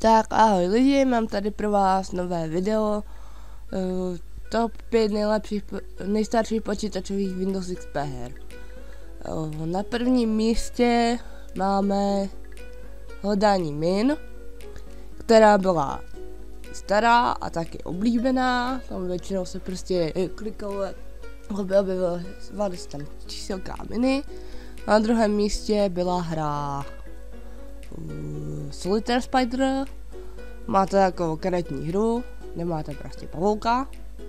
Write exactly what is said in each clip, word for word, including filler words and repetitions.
Tak ahoj lidi, mám tady pro vás nové video, uh, top pět nejlepších, nejstarších počítačových Windows X P her. Uh, na prvním místě máme hledání min, která byla stará a taky oblíbená, tam většinou se prostě klikalo, aby objevily se tam číselka a miny. Na druhém místě byla hra uh, Solitaire Spider. Máte jako karetní hru, nemáte prostě pavouka.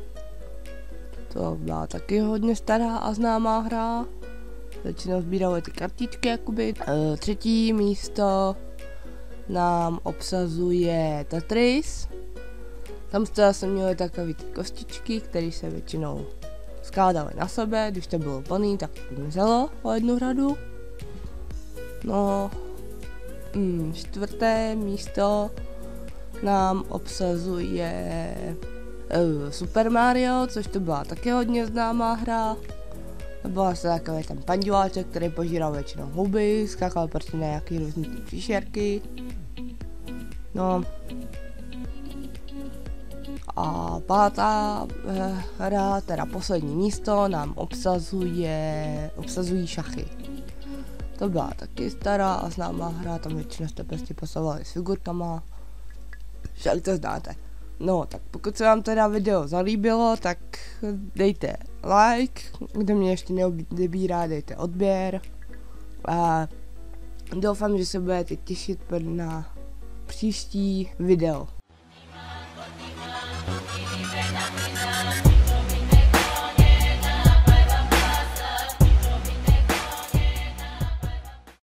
To byla taky hodně stará a známá hra. Většinou sbírali ty kartičky jakoby. E, třetí místo nám obsazuje Tetris. Tam jste zase měli takové ty kostičky, které se většinou skládaly na sebe. Když to bylo plný, tak to zmizelo o jednu řadu. No, mm, čtvrté místo nám obsazuje uh, Super Mario, což to byla taky hodně známá hra. Byla se takový ten pandiváček, který požíral většinou houby, skákal prostě na nějaký různý ty příšerky. No. A pátá uh, hra, teda poslední místo, nám obsazuje, obsazují šachy. To byla taky stará a známá hra, tam většinou jste prostě posovali s figurkama. Však to znáte. No, tak pokud se vám teda video zalíbilo, tak dejte like, kdo mě ještě neodebírá, dejte odběr. A doufám, že se budete těšit na příští video.